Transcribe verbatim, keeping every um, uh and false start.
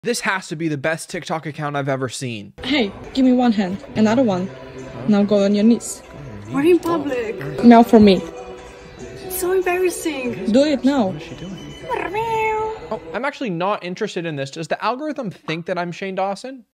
This has to be the best TikTok account I've ever seen. Hey, give me one hand, another one. Huh? Now go on your knees. We're in public. Meow for me. It's so embarrassing. Do it now. What is she doing? Oh, I'm actually not interested in this. Does the algorithm think that I'm Shane Dawson?